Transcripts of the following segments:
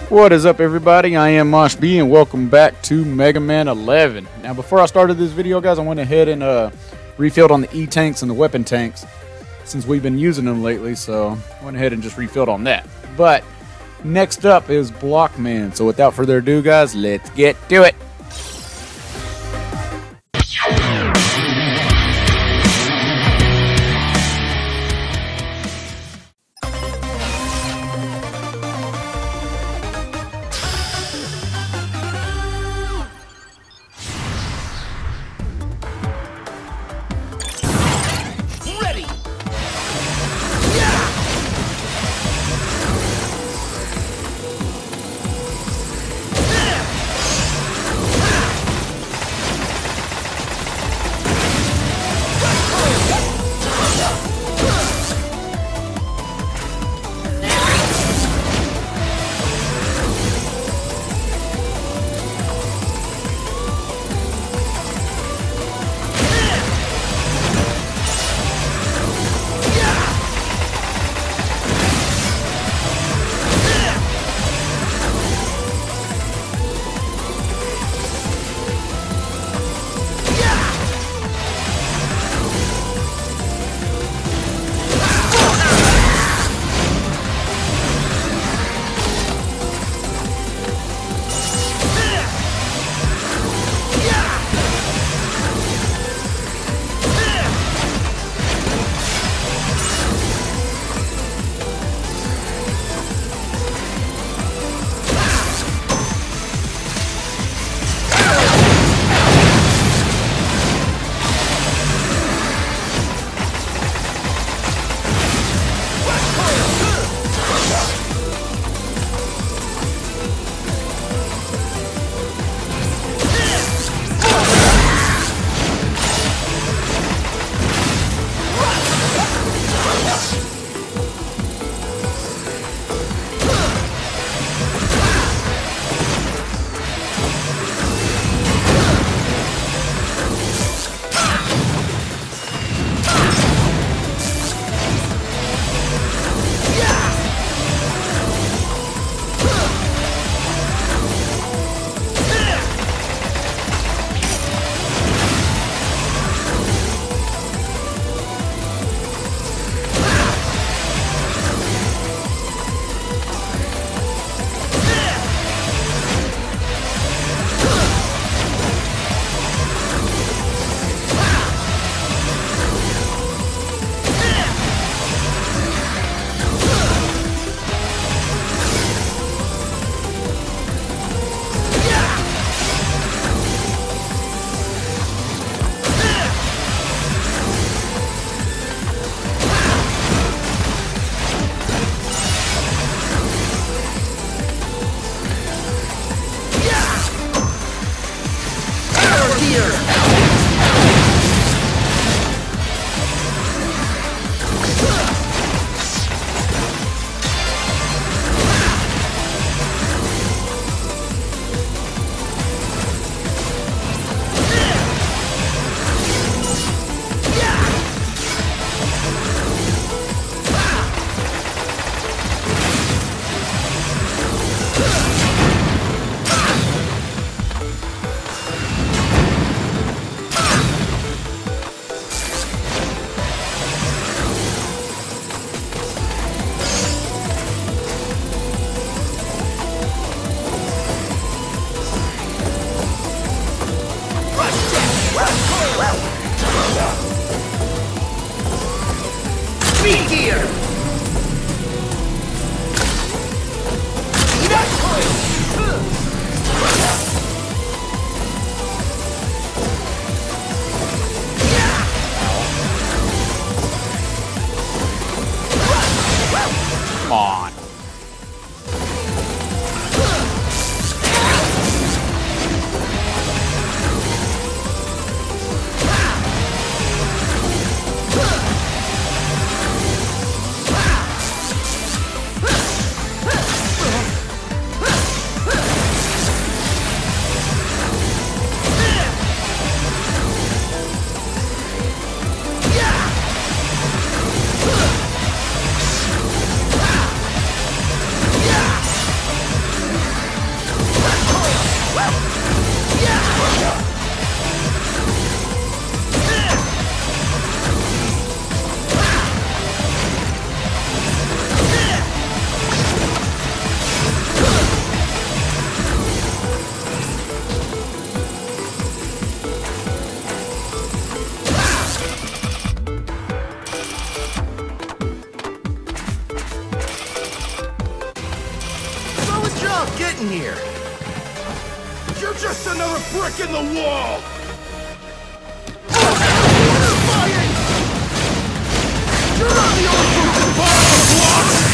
What is up, everybody? I am MoshB and welcome back to Mega Man 11. Now, before I started this video, guys, I went ahead and refilled on the E-tanks and the weapon tanks since we've been using them lately, so I went ahead and just refilled on that. But next up is Blockman, so without further ado, guys, let's get to it. doing here? You're just another brick in the wall! You're not the only person part of the block!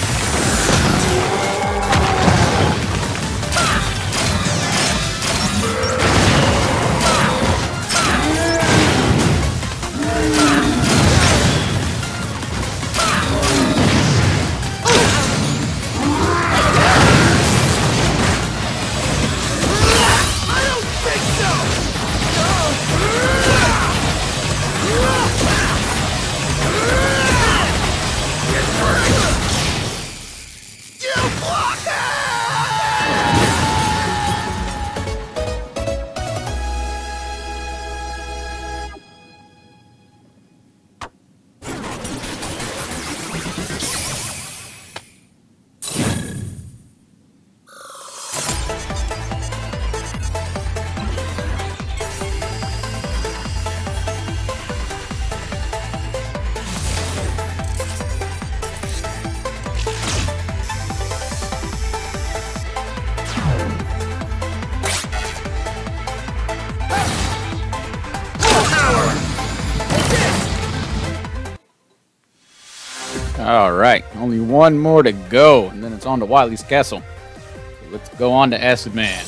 Alright, only one more to go, and then it's on to Wily's castle. So let's go on to Acid Man.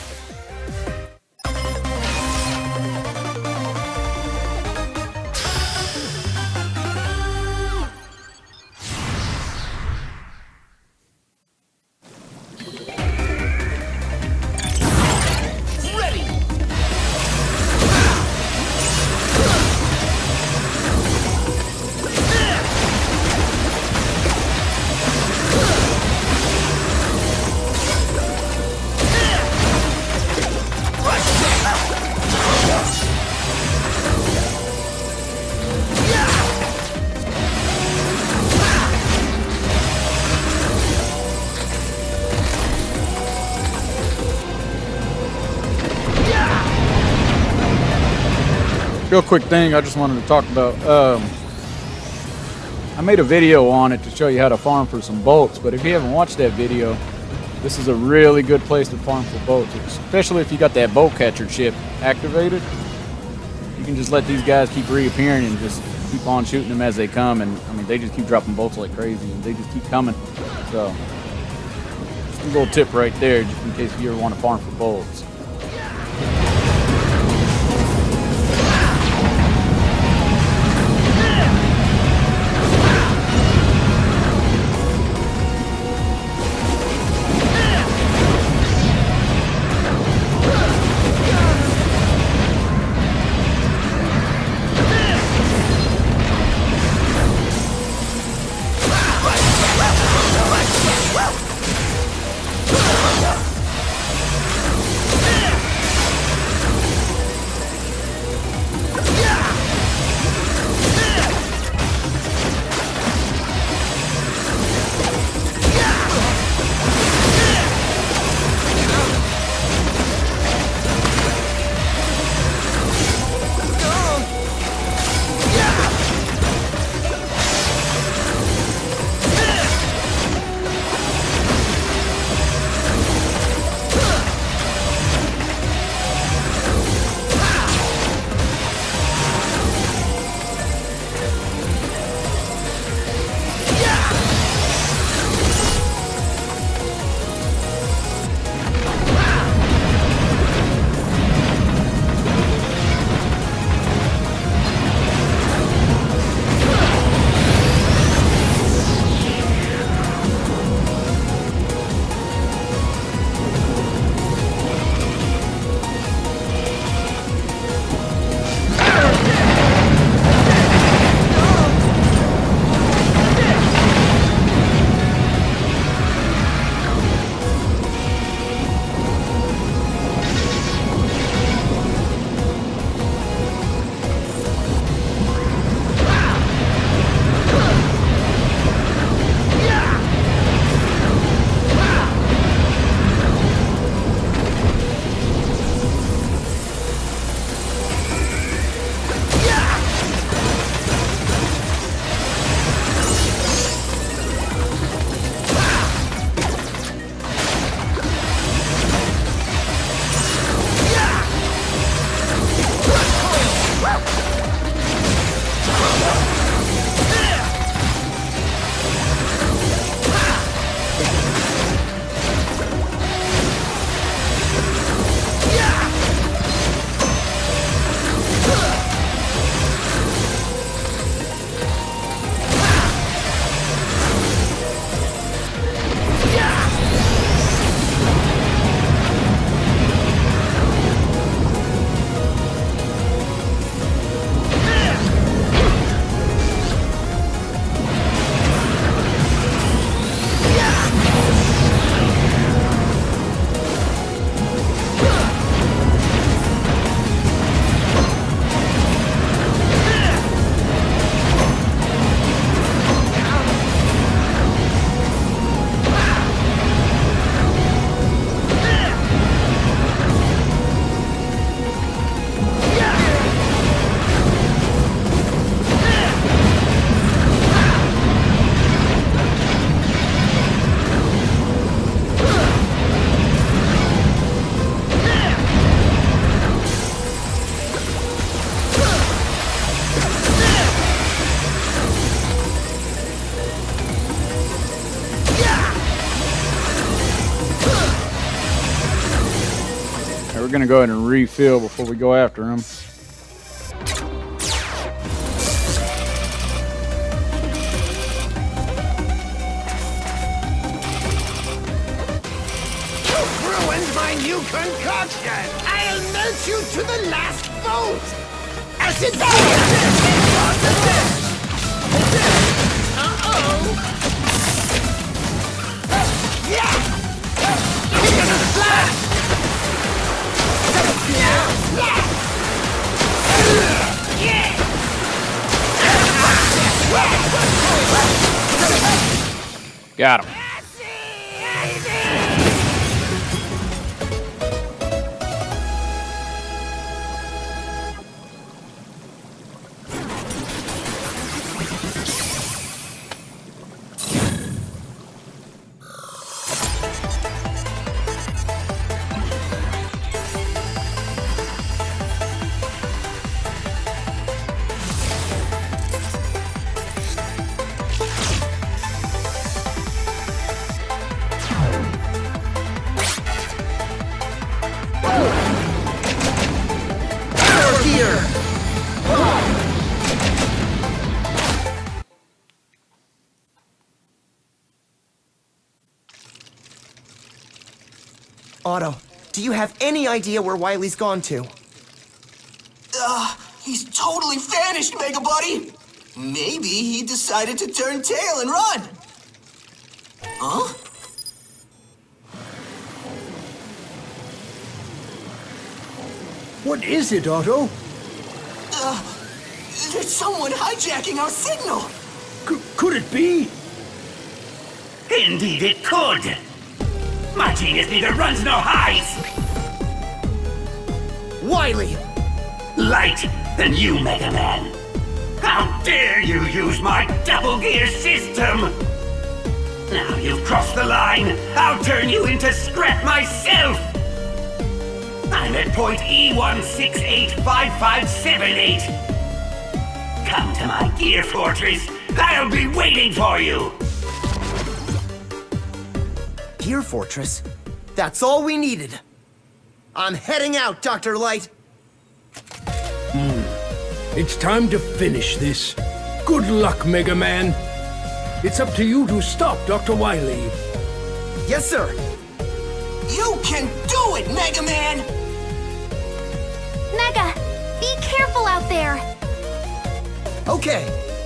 Real quick thing I just wanted to talk about. I made a video on it to show you how to farm for some bolts, but if you haven't watched that video, this is a really good place to farm for bolts, especially if you got that bolt catcher chip activated. You can just let these guys keep reappearing and just keep on shooting them as they come, and I mean they just keep dropping bolts like crazy and they just keep coming. So just a little tip right there, just in case you ever want to farm for bolts. We're going to go ahead and refill before we go after him. You've ruined my new concoction! I'll melt you to the last volt! Acid Uh-oh! Yeah! Give me another blast! Got him. Otto, do you have any idea where Wily's gone to? He's totally vanished, Mega Buddy! Maybe he decided to turn tail and run! Huh? What is it, Otto? There's someone hijacking our signal! Could it be? Indeed it could! My genius neither runs nor hides! Wily! Light than you, Mega Man! How dare you use my double gear system! Now you've crossed the line, I'll turn you into scrap myself! I'm at point E1685578. Come to my gear fortress, I'll be waiting for you! Gear Fortress? That's all we needed. I'm heading out, Dr. Light. It's time to finish this. Good luck, Mega Man. It's up to you to stop Dr. Wily. Yes, sir. You can do it, Mega Man! Mega, be careful out there. Okay.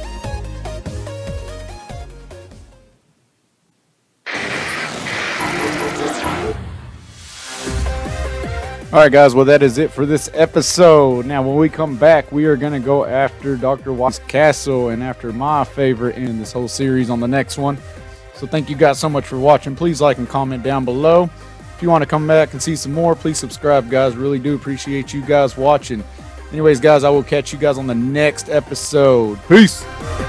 Alright guys, well that is it for this episode. Now when we come back, we are going to go after Dr. Wily's castle and after my favorite in this whole series on the next one. So thank you guys so much for watching. Please like and comment down below. If you want to come back and see some more, please subscribe guys. Really do appreciate you guys watching. Anyways guys, I will catch you guys on the next episode. Peace!